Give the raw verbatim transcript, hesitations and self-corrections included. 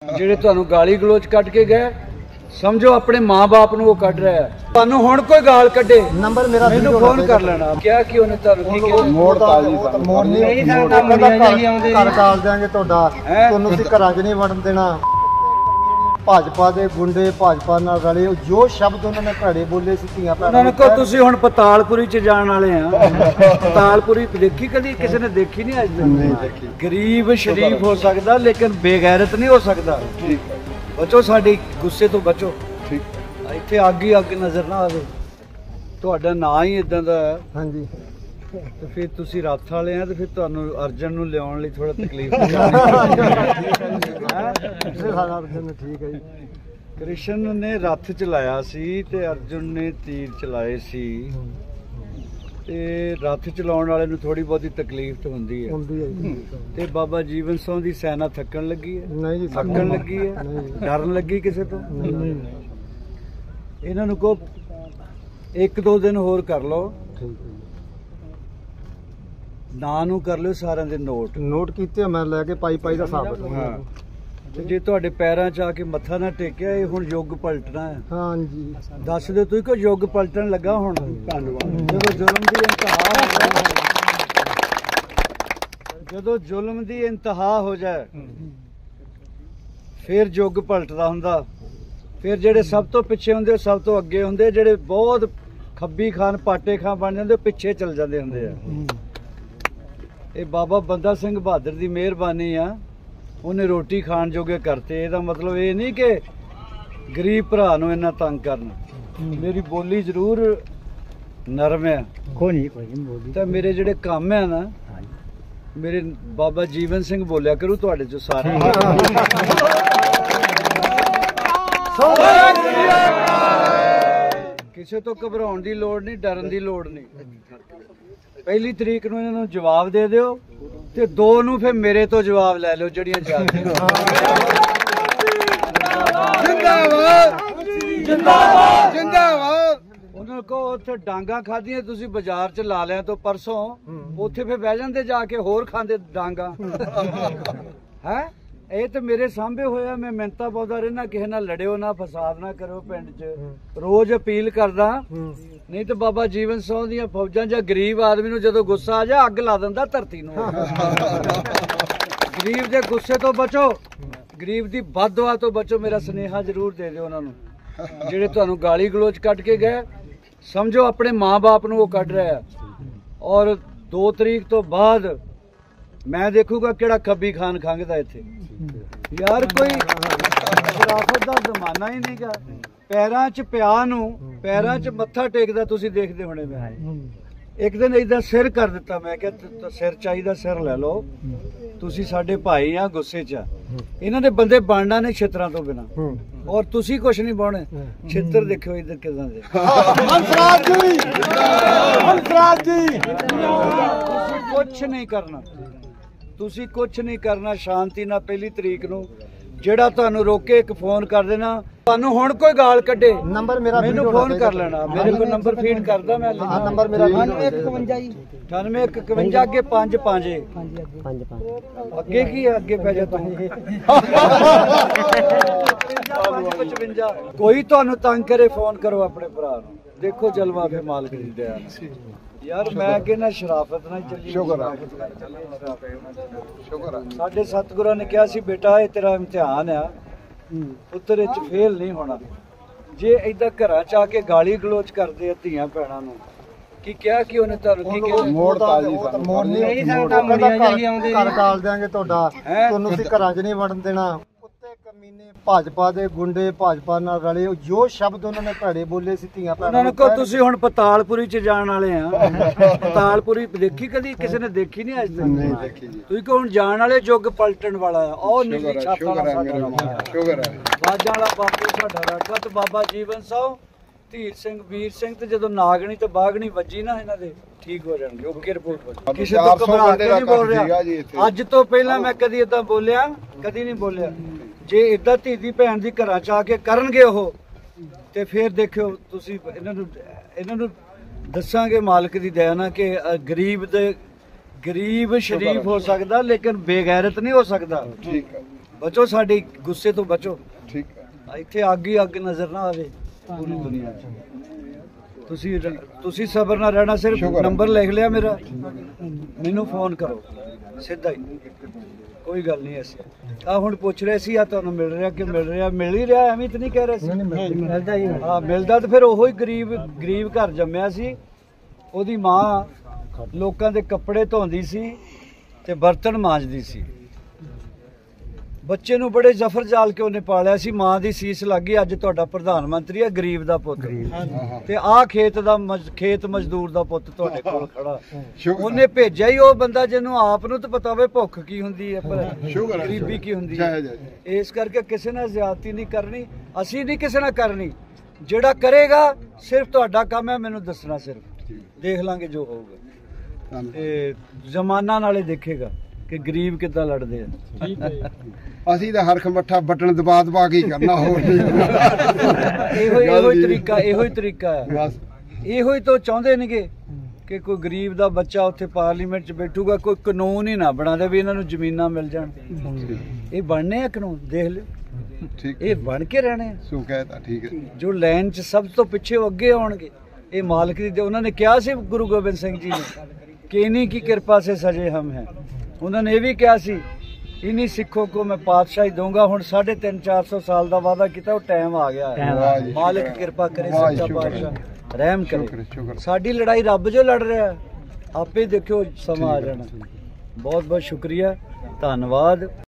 ਜਿਹੜੇ ਤੁਹਾਨੂੰ ਗਾਲੀ ਗਲੋਚ ਕੱਢ ਕੇ ਗਏ, ਸਮਝੋ ਆਪਣੇ ਮਾਂ ਬਾਪ ਨੂੰ ਉਹ ਕੱਢ ਰਿਹਾ ਹੈ। ਤੁਹਾਨੂੰ ਹੁਣ ਕੋਈ ਗਾਲ ਕੱਢੇ, ਨੰਬਰ ਮੇਰਾ ਮੈਨੂੰ ਫੋਨ ਕਰ ਲੈਣਾ। ਕਿਹਾ ਕਿ ਉਹਨੇ ਤੁਹਾਨੂੰ ਕੀ ਕਿਹਾ? ਮੋੜ ਤਾਜੀ ਮੋੜ ਨਹੀਂ ਕਹਿੰਦਾ ਘਰ ਕਾਲ ਦਿਆਂਗੇ ਤੁਹਾਡਾ, ਤੁਹਾਨੂੰ ਅਸੀਂ ਘਰਾਂ 'ਚ ਨਹੀਂ ਵੜਨ ਦੇਣਾ। ਭਾਜਪਾ ਦੇ ਗੁੰਡੇ, ਭਾਜਪਾ ਨਾਲ ਰਲੇ, ਜੋ ਸ਼ਬਦ ਉਹਨਾਂ ਨੇ ਭੈੜੇ ਬੋਲੇ ਸੀ ਧੀਆਂ ਭੈਣਾਂ ਨੂੰ। ਕਹੋ ਤੁਸੀਂ ਹੁਣ ਪਤਾਲਪੁਰੀ 'ਚ ਜਾਣ ਵਾਲੇ ਆ। ਪਤਾਲਪੁਰੀ ਦੇਖੀ ਕਦੀ ਕਿਸੇ ਨੇ? ਦੇਖੀ ਨਹੀਂ ਅੱਜ ਤੱਕ। ਗਰੀਬ ਸ਼ਰੀਫ ਹੋ ਸਕਦਾ ਲੇਕਿਨ ਬੇਗੈਰਤ ਨਹੀਂ ਹੋ ਸਕਦਾ। ਬਚੋ, ਸਾਡੇ ਗੁੱਸੇ ਤੋਂ ਬਚੋ। ਇੱਥੇ ਅੱਗ ਹੀ ਅੱਗ ਨਜ਼ਰ ਨਾ ਆਵੇ। ਤੁਹਾਡਾ ਨਾਂ ਹੀ ਇਦਾਂ ਦਾ ਹੈ। ਹਾਂਜੀ, ਤੇ ਫਿਰ ਤੁਸੀਂ ਰੱਥ ਵਾਲੇ ਆ, ਤੇ ਫਿਰ ਤੁਹਾਨੂੰ ਅਰਜਨ ਨੂੰ ਲਿਆਉਣ ਲਈ ਥੋੜਾ ਤਕਲੀਫ ਠੀਕ ਹੈ ਜੀ। ਕ੍ਰਿਸ਼ਨ ਨੇ ਰੱਥ ਚਲਾਇਆ ਸੀ ਤੇ ਅਰਜੁਨ ਨੇ ਤੀਰ ਚਲਾਏ ਸੀ, ਤੇ ਰੱਥ ਚਲਾਉਣ ਵਾਲੇ ਨੂੰ ਥੋੜੀ ਬਹੁਤੀ ਤਕਲੀਫ ਤਾਂ ਹੁੰਦੀ ਹੈ। ਤੇ ਬਾਬਾ ਜੀਵਨ ਸਿੰਘ ਦੀ ਸੈਨਾ ਥੱਕਣ ਲੱਗੀ ਹੈ? ਨਹੀਂ ਜੀ, ਥੱਕਣ ਲੱਗੀ ਹੈ। ਡਰਨ ਲੱਗੀ ਕਿਸੇ ਤੋਂ? ਇਹਨਾਂ ਨੂੰ ਕਹੋ ਇੱਕ ਦੋ ਦਿਨ ਹੋਰ ਕਰ ਲਓ, ਨਾਂ ਨੂੰ ਕਰ ਲਿਓ ਸਾਰਿਆਂ ਦੇ ਨੋਟ ਨੋਟ ਕੀਤੇ ਮੈਂ ਲੈ ਕੇ ਪਾਈ ਪਾਈ ਦਾ ਹਿਸਾਬ। ਤੇ ਜੇ ਤੁਹਾਡੇ ਪੈਰਾਂ 'ਚ ਆ ਕੇ ਮੱਥਾ ਨਾ ਟੇਕਿਆ, ਇਹ ਹੁਣ ਯੁੱਗ ਪਲਟਣਾ ਹੈ। ਹਾਂਜੀ, ਦੱਸ ਦਿਓ ਤੁਸੀਂ ਕਿ ਯੁੱਗ ਪਲਟਣ ਲੱਗਾ ਹੁਣ। ਜਦੋਂ ਜ਼ੁਲਮ ਦੀ ਇੰਤਹਾ ਜਦੋਂ ਜ਼ੁਲਮ ਦੀ ਇੰਤਹਾ ਹੋ ਜਾਏ ਫਿਰ ਯੁੱਗ ਪਲਟਦਾ ਹੁੰਦਾ। ਫਿਰ ਜਿਹੜੇ ਸਭ ਤੋਂ ਪਿੱਛੇ ਹੁੰਦੇ ਉਹ ਸਭ ਤੋਂ ਅੱਗੇ ਹੁੰਦੇ, ਜਿਹੜੇ ਬਹੁਤ ਖੱਬੀ ਖਾਨ ਪਾਟੇ ਖਾਂ ਬਣ ਜਾਂਦੇ ਉਹ ਪਿੱਛੇ ਚੱਲ ਜਾਂਦੇ ਹੁੰਦੇ ਆ। ਇਹ ਬਾਬਾ ਬੰਦਾ ਸਿੰਘ ਬਹਾਦਰ ਦੀ ਮਿਹਰਬਾਨੀ ਆ, ਉਹਨੇ ਰੋਟੀ ਖਾਣ ਜੋਗੇ ਕਰਤੇ। ਇਹਦਾ ਮਤਲਬ ਇਹ ਨਹੀਂ ਕਿ ਗਰੀਬ ਭਰਾ ਨੂੰ ਇੰਨਾ ਤੰਗ ਕਰਨਾ। ਮੇਰੀ ਬੋਲੀ ਜ਼ਰੂਰ ਨਰਮ ਹੈ, ਕੋਈ ਨਹੀਂ ਕੋਈ ਨਹੀਂ ਬੋਲੀ। ਤਾਂ ਮੇਰੇ ਜਿਹੜੇ ਕੰਮ ਹੈ ਨਾ, ਮੇਰੇ ਬਾਬਾ ਜੀਵਨ ਸਿੰਘ ਬੋਲਿਆ ਕਰੂ ਤੁਹਾਡੇ ਚੋਂ ਸਾਰੇ। ਕਿਸੇ ਤੋਂ ਘਬਰਾਉਣ ਦੀ ਲੋੜ ਨਹੀਂ, ਡਰਨ ਦੀ ਲੋੜ ਨਹੀਂ। ਪਹਿਲੀ ਤਰੀਕ ਨੂੰ ਇਹਨਾਂ ਨੂੰ ਜਵਾਬ ਦੇ ਦਿਓ, ਤੇ ਦੋ ਨੂੰ ਫਿਰ ਮੇਰੇ ਤੋਂ ਜਵਾਬ ਲੈ ਲਿਓ ਜਿਹੜੀਆਂ ਚਾਹਦੇ। ਜਿੰਦਾਬਾਦ ਜਿੰਦਾਬਾਦ ਜਿੰਦਾਬਾਦ। ਉਹਨਾਂ ਕੋ ਉੱਥੇ ਡਾਂਗਾ ਖਾਧੀਆਂ ਤੁਸੀਂ ਬਾਜ਼ਾਰ 'ਚ ਲਾ ਲਿਆ ਤੋਂ ਪਰਸੋਂ, ਉੱਥੇ ਫਿਰ ਬਹਿ ਜਾਂਦੇ ਜਾ ਕੇ ਹੋਰ ਖਾਂਦੇ ਡਾਂਗਾ ਹੈ। ਇਹ ਤਾਂ ਮੇਰੇ ਸਾਹਮਣੇ ਹੋਇਆ। ਮੈਂ ਮਿਹਨਤਾਂ ਪਾਉਂਦਾ ਰਹਿਣਾ, ਕਿਸੇ ਨਾਲ ਲੜਿਓ ਨਾ, ਫਸਾਦ ਨਾ ਕਰਿਓ ਪਿੰਡ 'ਚ। ਰੋਜ਼ ਅਪੀਲ ਕਰਦਾ, ਨਹੀਂ ਤੇ ਬਾਬਾ ਜੀਵਨ ਸਿੰਘ ਦੀਆਂ ਫੌਜਾਂ ਜਾਂ ਗਰੀਬ ਆਦਮੀ ਨੂੰ ਜਦੋਂ ਗੁੱਸਾ ਆ ਜਾ ਅੱਗ ਲਾ ਦਿੰਦਾ ਧਰਤੀ ਨੂੰ। ਗਰੀਬ ਦੇ ਗੁੱਸੇ ਤੋਂ ਬਚੋ, ਗਰੀਬ ਦੀ ਬਦਦੁਆ ਤੋਂ ਬਚੋ। ਮੇਰਾ ਸੁਨੇਹਾ ਜ਼ਰੂਰ ਦੇ ਦਿਓ ਉਹਨਾਂ ਨੂੰ ਜਿਹੜੇ ਤੁਹਾਨੂੰ ਗਾਲੀ ਗਲੋਚ ਕੱਢ ਕੇ ਗਏ। ਸਮਝੋ ਆਪਣੇ ਮਾਂ ਬਾਪ ਨੂੰ ਉਹ ਕੱਢ ਰਿਹਾ। ਔਰ ਦੋ ਤਰੀਕ ਤੋਂ ਬਾਅਦ ਮੈਂ ਦੇਖੂਗਾ ਕਿਹੜਾ ਖੱਬੀ ਖਾਨ ਖੰਘਦਾ ਇੱਥੇ। ਯਾਰ ਕੋਈ ਸ਼ਰਾਫਤ ਦਾ ਜ਼ਮਾਨਾ ਹੀ ਨਹੀਂਗਾ। ਪੈਰਾਂ 'ਚ ਪਿਆ ਨੂੰ ਪੈਰਾਂ 'ਚ ਮੱਥਾ ਟੇਕਦਾ ਤੁਸੀਂ ਦੇਖਦੇ ਹੋਣੇ। ਮੈਂ ਇੱਕ ਦਿਨ ਏਦਾਂ ਸਿਰ ਕਰ ਦਿੱਤਾ, ਮੈਂ ਕਿਹਾ ਸਿਰ ਚਾਹੀਦਾ, ਸਿਰ ਲੈ ਲਓ, ਤੁਸੀਂ ਸਾਡੇ ਭਾਈ ਆ, ਗੁੱਸੇ 'ਚ ਆ। ਇਹਨਾਂ ਦੇ ਬੰਦੇ ਬਣਨਾ ਨੇ ਛਿੱਤਰਾਂ ਤੋਂ ਬਿਨਾਂ, ਔਰ ਤੁਸੀਂ ਕੁਛ ਨਹੀਂ ਪਾਉਣੇ। ਛਿੱਤਰ ਦੇਖਿਓ ਇੱਧਰ ਕਿਦਾਂ ਦੇ। ਹੰਸਰਾਜ ਜੀ, ਹੰਸਰਾਜ ਜੀ, ਤੁਸੀਂ ਕੁਛ ਨਹੀਂ ਕਰਨਾ, ਤੁਸੀਂ ਕੁਛ ਨਹੀਂ ਕਰਨਾ। ਸ਼ਾਂਤੀ ਨਾਲ ਪਹਿਲੀ ਤਰੀਕ ਨੂੰ ਜਿਹੜਾ ਤੁਹਾਨੂੰ ਰੋਕੇ ਇੱਕ ਫੋਨ ਕਰ ਦੇਣਾ। ਤੁਹਾਨੂੰ ਹੁਣ ਕੋਈ ਗਾਲ ਕੱਢੇ, ਨੰਬਰ ਮੇਰਾ ਮੈਨੂੰ ਫੋਨ ਕਰ ਲੈਣਾ। ਮੇਰੇ ਕੋਲ ਨੰਬਰ ਫੀਡ ਕਰਦਾ ਮੈਂ। ਨੰਬਰ ਮੇਰਾ ਅਠਾਨਵੇਂ ਇੱਕ ਇਕਵੰਜਾ ਜੀ, ਅਠਾਨਵੇਂ ਇੱਕ ਇਕਵੰਜਾ ਅੱਗੇ ਪੰਜ ਪੰਜ ਅੱਗੇ ਕੀ ਹੈ, ਅੱਗੇ ਪੈ ਜਾ ਤੂੰ। ਪਚਵੰਜਾ। ਕੋਈ ਤੁਹਾਨੂੰ ਤੰਗ ਕਰੇ ਫੋਨ ਕਰੋ ਆਪਣੇ ਭਰਾ ਨੂੰ। ਦੇਖੋ ਜਲਵਾ ਫੇ ਮਾਲਕ ਦੀ ਦਇਆ। ਯਾਰ ਮੈਂ ਕਹਿੰਦਾ ਸ਼ਰਾਫਤ ਨਾਲ ਚੱਲੀ। ਸ਼ੁਕਰ ਆ, ਸ਼ੁਕਰ ਆ। ਸਾਡੇ ਸਤਿਗੁਰਾਂ ਨੇ ਕਿਹਾ ਸੀ ਬੇਟਾ ਇਹ ਤੇਰਾ ਇਮਤਿਹਾਨ ਆ, ਪੁੱਤਰ ਇਹ 'ਚ ਫੇਲ ਨਹੀਂ ਹੋਣਾ। ਜੇ ਏਦਾਂ ਘਰਾਂ 'ਚ ਆ ਕੇ ਗਾਲੀ ਗਲੋਚ ਕਰਦੇ ਆ ਧੀਆਂ ਭੈਣਾਂ ਨੂੰ, ਕੀ ਕਿਹਾ ਕਿ ਉਹਨੇ ਤੁਹਾਨੂੰ ਕੀ ਕਿਹਾ? ਮੋੜ ਤਾਜੀ ਮੋੜ ਨਹੀਂ ਕਹਿੰਦਾ ਘਰ ਕਾਲ ਦਿਆਂਗੇ ਤੁਹਾਡਾ, ਤੁਹਾਨੂੰ ਅਸੀਂ ਘਰਾਂ 'ਚ ਨਹੀਂ ਵੜਨ ਦੇਣਾ। ਕਮੀਨੇ ਭਾਜਪਾ ਦੇ ਗੁੰਡੇ, ਭਾਜਪਾ ਨਾਲ ਰਲੇ, ਜੋ ਸ਼ਬਦ ਉਹਨਾਂ ਨੇ ਭੈੜੇ ਬੋਲੇ ਸੀ ਧੀਆਂ ਭੈਣਾਂ ਨੂੰ। ਕਹੋ ਤੁਸੀਂ ਹੁਣ ਪਤਾਲਪੁਰੀ 'ਚ ਜਾਣ ਵਾਲੇ ਆ। ਪਤਾਲਪੁਰੀ ਦੇਖੀ ਕਦੀ ਕਿਸੇ ਨੇ? ਦੇਖੀ ਨਹੀਂ ਅੱਜ ਤੱਕ। ਤੁਸੀਂ ਕਹੋ ਹੁਣ ਜਾਣ ਵਾਲੇ, ਯੁੱਗ ਪਲਟਣ ਵਾਲਾ ਆ। ਉਹ ਨੀਲੀ ਛੱਤ ਵਾਲਾ ਸਾਡਾ ਬਾਜਾਂ ਵਾਲਾ ਬਾਪੂ ਸਾਡਾ ਰਾਖਾ। ਤੇ ਬਾਬਾ ਜੀਵਨ ਸਿੰਘ, ਧੀਰ ਸਿੰਘ, ਵੀਰ ਸਿੰਘ, ਤੇ ਜਦੋਂ ਨਾਗਣੀ ਤੇ ਬਾਗਣੀ ਵੱਜੀ ਨਾ ਇਹਨਾਂ ਦੇ, ਠੀਕ ਹੋ ਜਾਣਗੇ। Okay report. ਕਿਸੇ ਤੋਂ ਘਬਰਾ ਕੇ ਨਹੀਂ ਬੋਲ ਰਿਹਾ। ਅੱਜ ਤੋਂ ਪਹਿਲਾਂ ਮੈਂ ਕਦੀ ਏਦਾਂ ਬੋਲਿਆ? ਕਦੀ ਨਹੀਂ ਬੋਲਿਆ। ਜੇ ਏਦਾਂ ਧੀ ਦੀ ਭੈਣ ਦੀ ਘਰਾਂ 'ਚ ਆ ਕੇ ਕਰਨਗੇ ਉਹ, ਤੇ ਫਿਰ ਦੇਖਿਓ ਤੁਸੀਂ ਇਹਨਾਂ ਨੂੰ ਇਹਨਾਂ ਨੂੰ ਦੱਸਾਂਗੇ ਮਾਲਕ ਦੀ ਦਇਆ ਨਾਲ ਕਿ ਗਰੀਬ ਦੇ ਗਰੀਬ ਸ਼ਰੀਫ ਹੋ ਸਕਦਾ ਲੇਕਿਨ ਬੇਗੈਰਤ ਨਹੀਂ ਹੋ ਸਕਦਾ। ਬਚੋ, ਸਾਡੇ ਗੁੱਸੇ ਤੋਂ ਬਚੋ। ਠੀਕ ਇੱਥੇ ਅੱਗ ਹੀ ਅੱਗ ਨਜ਼ਰ ਨਾ ਆਵੇ ਪੂਰੀ ਦੁਨੀਆ 'ਚ। ਤੁਸੀਂ ਤੁਸੀਂ ਸਬਰ ਨਾਲ ਰਹਿਣਾ। ਸਿਰਫ ਨੰਬਰ ਲਿਖ ਲਿਆ ਮੇਰਾ, ਮੈਨੂੰ ਫੋਨ ਕਰੋ ਸਿੱਧਾ ਹੀ, ਕੋਈ ਗੱਲ ਨਹੀਂ। ਐਸੀ ਆ ਹੁਣ ਪੁੱਛ ਰਹੇ ਸੀ ਆ ਤੁਹਾਨੂੰ ਮਿਲ ਰਿਹਾ ਕਿ ਮਿਲ ਰਿਹਾ, ਮਿਲ ਹੀ ਰਿਹਾ, ਐਵੇਂ ਤਾਂ ਨਹੀਂ ਕਹਿ ਰਹੇ ਸੀ। ਮਿਲਦਾ ਹੀ ਹਾਂ ਮਿਲਦਾ। ਤੇ ਫਿਰ ਉਹੀ ਗਰੀਬ ਗਰੀਬ ਘਰ ਜੰਮਿਆ ਸੀ। ਉਹਦੀ ਮਾਂ ਲੋਕਾਂ ਦੇ ਕੱਪੜੇ ਧੋਂਦੀ ਸੀ ਤੇ ਬਰਤਨ ਮਾਂਜਦੀ ਸੀ। ਬੱਚੇ ਨੂੰ ਬੜੇ ਜ਼ਫਰ ਜਾਲ ਕੇ ਉਹਨੇ ਪਾਲਿਆ ਸੀ। ਮਾਂ ਦੀ ਸੀਸ ਲੱਗ ਗਈ। ਅੱਜ ਤੁਹਾਡਾ ਪ੍ਰਧਾਨ ਮੰਤਰੀ ਹੈ, ਗਰੀਬ ਦਾ ਪੁੱਤ। ਤੇ ਆਹ ਖੇਤ ਦਾ ਖੇਤ ਮਜ਼ਦੂਰ ਦਾ ਪੁੱਤ ਤੁਹਾਡੇ ਕੋਲ ਖੜਾ। ਉਹਨੇ ਭੇਜਿਆ ਹੀ ਉਹ ਬੰਦਾ ਜਿਹਨੂੰ ਆਪ ਨੂੰ ਤਾਂ ਪਤਾ ਹੋਵੇ ਭੁੱਖ ਕੀ ਹੁੰਦੀ ਹੈ, ਪਰ ਗਰੀਬੀ ਕੀ ਹੁੰਦੀ ਹੈ। ਇਸ ਕਰਕੇ ਕਿਸੇ ਨਾਲ ਜ਼ਿਆਦਤੀ ਨਹੀਂ ਕਰਨੀ, ਅਸੀਂ ਨਹੀਂ ਕਿਸੇ ਨਾਲ ਕਰਨੀ। ਜਿਹੜਾ ਕਰੇਗਾ ਸਿਰਫ ਤੁਹਾਡਾ ਕੰਮ ਹੈ ਮੈਨੂੰ ਦੱਸਣਾ, ਸਿਰਫ ਦੇਖ ਲਾਂਗੇ ਜੋ ਹੋਊਗਾ। ਤੇ ਜ਼ਮਾਨਾ ਨਾਲੇ ਦੇਖੇਗਾ ਕਿ ਗਰੀਬ ਕਿੱਦਾਂ ਲੜਦੇ ਆ। ਠੀਕ ਹੈ, ਅਸੀਂ ਤਾਂ ਹਰ ਖਮੱਠਾ ਬਟਨ ਦਬਾ ਦਬਾ ਕੇ ਕਰਨਾ, ਹੋਰ ਇਹੋ ਇਹੋ ਹੀ ਤਰੀਕਾ ਇਹੋ ਹੀ ਤਰੀਕਾ ਹੈ। ਇਹੋ ਹੀ ਤਾਂ ਚਾਹੁੰਦੇ ਨੇਗੇ ਕਿ ਕੋਈ ਗਰੀਬ ਦਾ ਬੱਚਾ ਉੱਥੇ ਪਾਰਲੀਮੈਂਟ 'ਚ ਬੈਠੂਗਾ, ਕੋਈ ਕਾਨੂੰਨ ਹੀ ਨਾ ਬਣਾ ਦੇ ਵੀ ਇਹਨਾਂ ਨੂੰ ਜ਼ਮੀਨਾਂ ਮਿਲ ਜਾਣ। ਇਹ ਬਣਨੇ ਆ ਕਾਨੂੰਨ, ਦੇਖ ਲਿਓ। ਠੀਕ, ਇਹ ਬਣ ਕੇ ਰਹਿਣੇ ਆ। ਸੋ ਕਹਿਤਾ ਠੀਕ ਹੈ। ਜੋ ਲਾਈਨ 'ਚ ਸਭ ਤੋਂ ਪਿੱਛੇ ਉਹ ਅੱਗੇ ਆਉਣਗੇ। ਇਹ ਮਾਲਕ ਦੀ, ਉਹਨਾਂ ਨੇ ਕਿਹਾ ਸੀ ਗੁਰੂ ਗੋਬਿੰਦ ਸਿੰਘ ਜੀ ਨੇ ਕਿ ਇन्हीं की कृपा से सजे हम हैं। उन्होंने ये भी कहा सी इन्हीं सिखों को मैं पातशाही दूंगा। हुण साढ़े तीन चार सौ साल का वादा किया, टाइम आ गया है। मालिक कृपा करे, सच्चा पातशाह रहम करे। साडी लड़ाई रब जो लड़ रहा है, आपे देखियो समा आ जाना। बहुत बहुत शुक्रिया, धन्यवाद।